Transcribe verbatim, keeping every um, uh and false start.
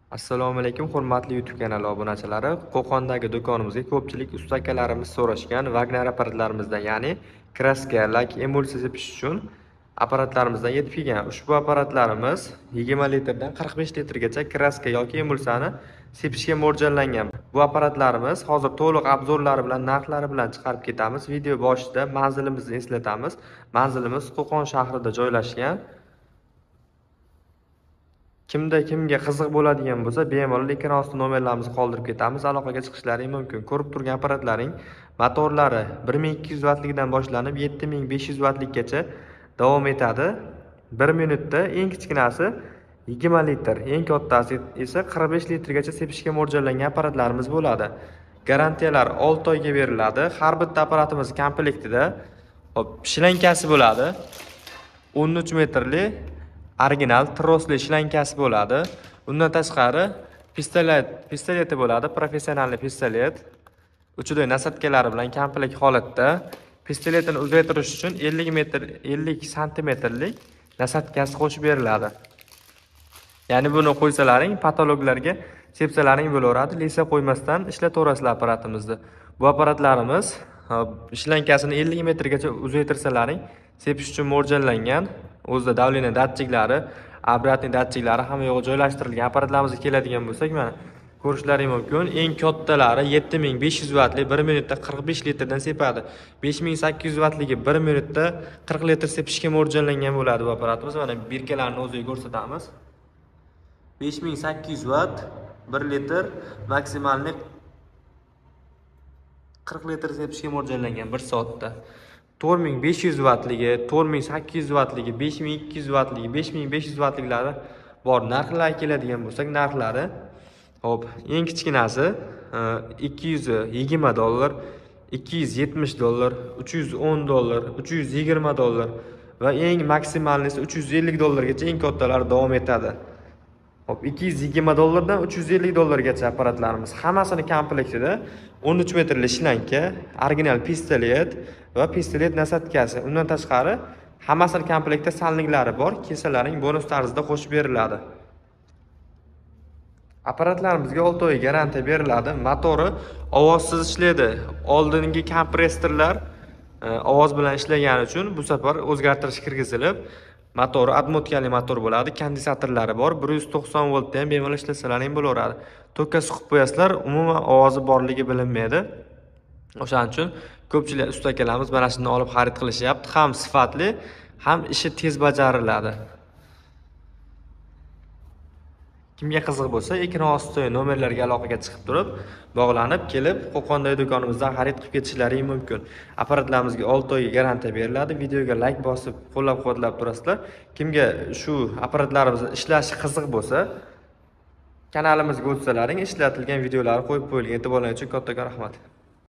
Assalomu alaykum, hurmatli YouTube kanali obunachilari. Qo'qondagi do'konimizga ko'pchilik usta akalarimiz so'rashgan Wagner apparatlarimizdan, ya'ni kraska, lak, emulsiya sepish uchun apparatlarimizdan yetib kelgan. Ushbu apparatlarimiz yigirma litrdan qirq besh litrgacha kraska yoki emulsiyani sepishga mo'ljallangan. Bu apparatlarimiz hozir to'liq obzorlari bilan, narxlari bilan chiqarib ketamiz. Video boshida manzilimizni eslatamiz. Manzilimiz Qo'qon shahrida joylashgan. Kimda kimga qiziq bo'ladigan bo'lsa, bemalol ekran ostida nomerlarimizni qoldirib ketamiz. Aloqaga chiqishlari mumkin. Ko'rib turgan apparatlaring motorlari bir ming ikki yuz vattlikdan boshlanib yetti ming besh yuz vattlikgacha davom etadi. bir minutda eng kichkinasi yigirma litr, eng kattasi esa qirq besh litrgacha sepishga mo'ljallangan apparatlarimiz bo'ladi. Garantiyalar olti oyga beriladi. Har bitta apparatimiz komplektida hop shlankasi bo'ladi. o'n uch metrli original trosli shlankasi bo'ladi. Undan tashqari pistolet, pistoleti bo'ladi, professional pistolet. Uchidoy nasatkalari bilan komplekt holatda. Pistoletini uzaytirish uchun ellik metr, ellik santimetrlik nasatkasi qo'shib beriladi. Ya'ni buni qo'ysalaring, patologlarga sepsalaring bo'laveradi. Lisa qo'ymasdan ishlataverasizlar apparatimizni. Bu apparatlarimiz shlankasini ellik metrgacha uzaytirsalaring, sepish uchun mo'ljallangan. O'zida davleniya datchiklari, obratniy datchiklari hamma yo'q joylashtirilgan. Apparatlarimizga keladigan bo'lsak, mana ko'rishlaring mumkin. Eng kattalari yetti ming besh yuz vattli bir minutda qirq besh litrdan sepadi. besh ming sakkiz yuz vattligi bir minutda qirq litr sepishga mo'ljallangan bo'ladi bu apparatimiz. Mana birkalarini o'ziga ko'rsatamiz. besh ming sakkiz yuz vatt bir litr maksimalni qirq litr sepishga mo'ljallangan bir soatda. to'rt ming besh yuz vattligi, to'rt ming sakkiz yuz vattligi, besh ming ikki yuz vattligi, besh ming besh yuz vattliklari bor. Narxlariga keladigan bo'lsak, narxlari hop, eng kichkinasi ikki yuz yigirma dollar, ikki yuz yetmish dollar, uch yuz o'n dollar, uch yuz yigirma dollar va eng maksimalisi uch yuz ellik dollargacha eng kattalari davom etadi. Hop, ikki yuz yigirma dollardan uch yuz ellik dollargacha apparatlarimiz. Hammasini komplektida o'n uch metrli shlanka, original pistolet va pistolet nasatkasi. Undan tashqari hammasini komplektda salniklari bor. Kesalaring bonus tarzida qo'shib beriladi. Apparatlarimizga olti oy garantiya beriladi. Motori ovozsiz ishlaydi. Oldingi kompressorlar ovoz bilan ishlagani uchun bu safar o'zgartirish kirgizilib, motori atmotkali motor bo'ladi. Kondensatorlari bor. bir yuz to'qson voltda ham bemalol ishlasalaring bo'laveradi. Tokka suqib qo'yasizlar, umuman ovozi borligi bilinmaydi. O'shaning uchun ko'pchilik usta akalarimiz mana shuni olib xarid qilishyapti. Ham sifatli, ham ishi tez bajariladi. Kimga qiziq bo'lsa, ekran ostidagi nomerlarga aloqaga chiqib turib, bog'lanib kelib, Qo'qondagi do'konimizdan xarid qilib ketishlari mumkin. Apparatlarimizga olti oyga garantiya beriladi. Videoga like bosib, qo'llab-quvvatlab turasizlar. Kimga shu apparatlarimiz ishlashi qiziq bo'lsa, kanalimizga o'tsalaring, ishlatilgan videolarni qo'yib qo'yilgan. E'tiborlaringiz uchun kattakon rahmat.